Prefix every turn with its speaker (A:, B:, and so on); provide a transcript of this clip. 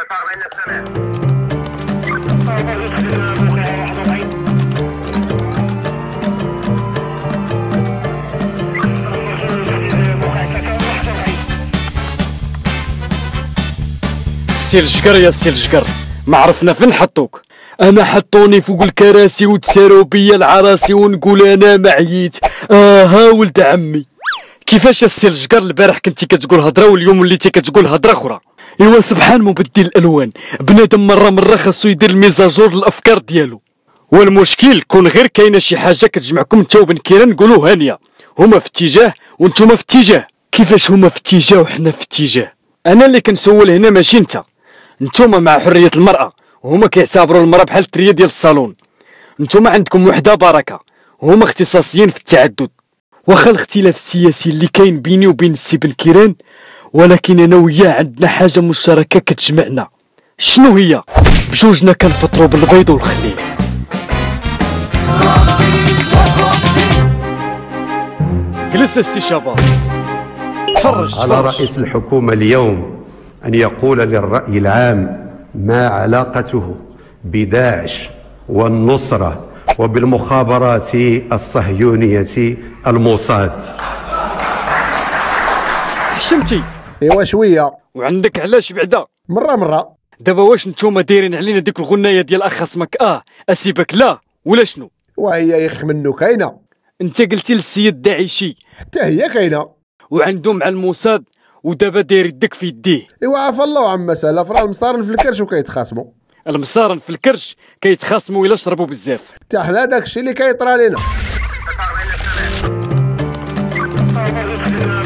A: السي الجقر يا السي الجقر، ما عرفنا فين حطوك. انا حطوني فوق الكراسي وتساروا بيا العراسي ونقول انا ما عييت. ها ولد عمي، كيفاش السي الجقر البارح كنتي كتقول هضره واليوم وليتي كتقول هضره اخرى؟ ايوا سبحان مبدل الالوان، بنادم مره خاصو يدير الميزاجور للافكار ديالو. والمشكل كون غير كاينه شي حاجه كتجمعكم انت وبن كيران نقولوا هانيه، هما في اتجاه وانتوما في اتجاه. كيفاش هما في اتجاه وحنا في اتجاه؟ انا اللي كنسول هنا ماشي انت. نتوما مع حريه المراه وهما كيعتبروا المراه بحال التريه ديال الصالون. نتوما عندكم وحده بركه وهما اختصاصيين في التعدد. واخا الاختلاف السياسي اللي كاين بيني وبين السي بن كيران، ولكن انا وياه عندنا حاجه مشتركه كتجمعنا. شنو هي؟ بجوجنا كنفطروا بالبيض والخليل. جلس السي شباب، تفرج.
B: على رئيس الحكومة اليوم أن يقول للرأي العام ما علاقته بداعش والنصرة وبالمخابرات الصهيونية الموساد.
A: حشمتي؟
C: ايوا شويه.
A: وعندك علاش بعدا؟
C: مره
A: دابا واش نتوما دايرين علينا ديك الغنايه ديال اخ خصمك اسيبك لا ولا شنو؟
C: وهي يخ منو كاينه.
A: انت قلتي للسيد داعشي
C: حتى هي كاينه
A: وعنده مع الموساد ودابا داير يدك في يديه.
C: ايوا عفا الله عما سهله، فرا المصارن في الكرش وكيتخاصموا.
A: المصارن في الكرش كيتخاصموا الا شربوا بزاف.
C: حتى حنا داكشي اللي كيطرى لينا.